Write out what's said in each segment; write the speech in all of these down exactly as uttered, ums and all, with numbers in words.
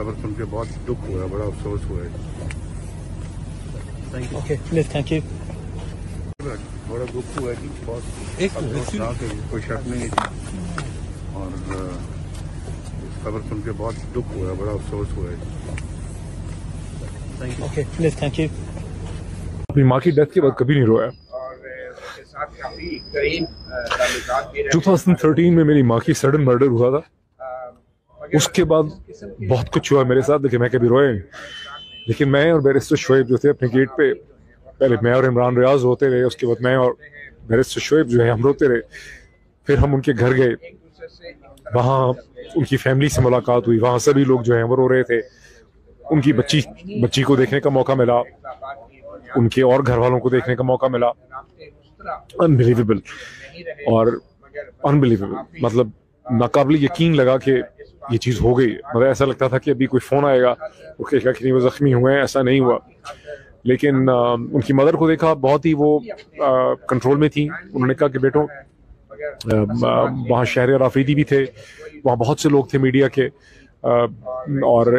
खबर सुन के बहुत दुख हुआ, बड़ा अफसोस हुआ है। Okay please, thank you. बड़ा दुख हुआ है कि बहुत अफसोसनाक है, कोई शक नहीं है। और इस खबर सुन के बहुत दुख हुआ है, बड़ा अफसोस हुआ है। Okay please, thank you. अपनी माँ की डेथ के बाद कभी नहीं रोया। दो हज़ार तेरह में मेरी माँ की सडन मर्डर हुआ था। उसके बाद बहुत कुछ हुआ मेरे साथ, लेकिन मैं कभी रोया नहीं। लेकिन मैं और बैरिस्टर शोएब जो थे अपने गेट पे, पहले मैं और इमरान रियाज रोते रहे, उसके बाद मैं और बैरिस्टर शोएब जो है हम रोते रहे। फिर हम उनके घर गए, वहाँ उनकी फैमिली से मुलाकात हुई, वहाँ सभी लोग जो हैं वो रो रहे थे। उनकी बच्ची बच्ची को देखने का मौका मिला, उनके और घर वालों को देखने का मौका मिला। अनबिलीवेबल और अनबिलीवेबल, मतलब नाकाबिल यकीन लगा कि ये चीज़ हो गई। मतलब ऐसा लगता था कि अभी कोई फ़ोन आएगा, वो कहेगा कि नहीं वो ज़ख्मी हुए हैं, ऐसा नहीं हुआ। लेकिन आ, उनकी मदर को देखा, बहुत ही वो कंट्रोल में थी। उन्होंने कहा कि बेटो, वहाँ शहर राफीदी भी थे, वहाँ बहुत से लोग थे मीडिया के, आ, और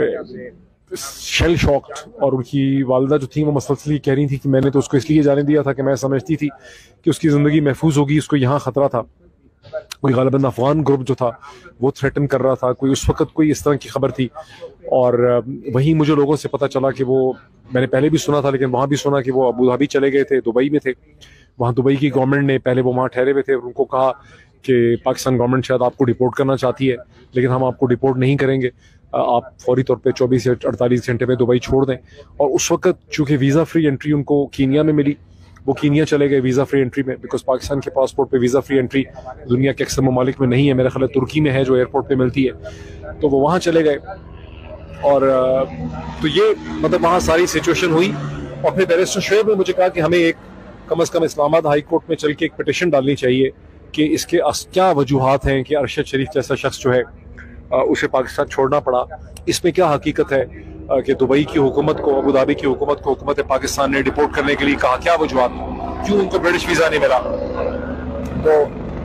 शेल शॉक्ड। और उनकी वालदा जो थी वो मसलसल कह रही थी कि मैंने तो उसको इसलिए जाने दिया था कि मैं समझती थी कि उसकी ज़िंदगी महफूज होगी, उसको यहाँ ख़तरा था। कोई गालिबन अफगान ग्रुप जो था वो थ्रेटन कर रहा था, कोई उस वक्त कोई इस तरह की खबर थी। और वहीं मुझे लोगों से पता चला कि वो, मैंने पहले भी सुना था लेकिन वहाँ भी सुना कि वो अबू धाबी चले गए थे, दुबई में थे। वहाँ दुबई की गवर्नमेंट ने, पहले वो वहाँ ठहरे हुए थे, उनको कहा कि पाकिस्तान गवर्नमेंट शायद आपको डिपोर्ट करना चाहती है, लेकिन हम आपको डिपोर्ट नहीं करेंगे, आप फौरी तौर पे चौबीस से अड़तालीस घंटे में दुबई छोड़ दें। और उस वक्त चूँकि वीज़ा फ्री एंट्री उनको कीनिया में मिली, वो कीनिया चले गए वीज़ा फ्री एंट्री में, बिकॉज पाकिस्तान के पासपोर्ट पे वीज़ा फ्री एंट्री दुनिया के अक्सर ममालिक में नहीं है। मेरा ख्याल है तुर्की में है जो एयरपोर्ट पे मिलती है, तो वो वहाँ चले गए। और तो ये मतलब वहाँ सारी सिचुएशन हुई। और फिर बैरिस्टर शोएब ने मुझे कहा कि हमें एक कम अज़ कम इस्लामाबाद हाई कोर्ट में चल के एक पिटिशन डालनी चाहिए कि इसके क्या वजूहात हैं कि अरशद शरीफ जैसा शख्स जो है उसे पाकिस्तान छोड़ना पड़ा। इसमें क्या हकीकत है कि दुबई की हुकूमत को, अबू धाबी की हुकूमत को हुकूमत पाकिस्तान ने डिपोर्ट करने के लिए कहा, क्या वजूहात, क्यों उनको ब्रिटिश वीज़ा नहीं मिला। तो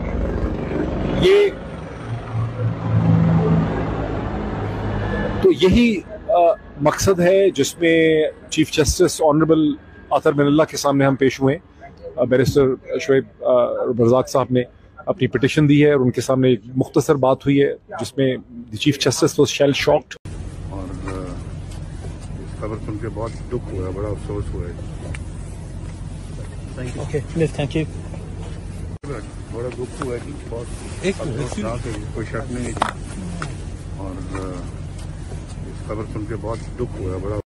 ये तो यही आ, मकसद है जिसमें चीफ जस्टिस ऑनरेबल आतर मिनल्ला के सामने हम पेश हुए। बैरिस्टर शोएब रज़ाक साहब ने अपनी पिटिशन दी है और उनके सामने एक मुख्तसर बात हुई है जिसमें chief justice was shell shocked. और इस खबर सुन के बहुत दुख हुआ है, बड़ा अफसोस हुआ है। Okay please, thank you. बड़ा दुख हुआ है कि बहुत अफसोसनाक है, कोई शक नहीं है। और इस खबर सुन के बहुत दुख हुआ है, बड़ा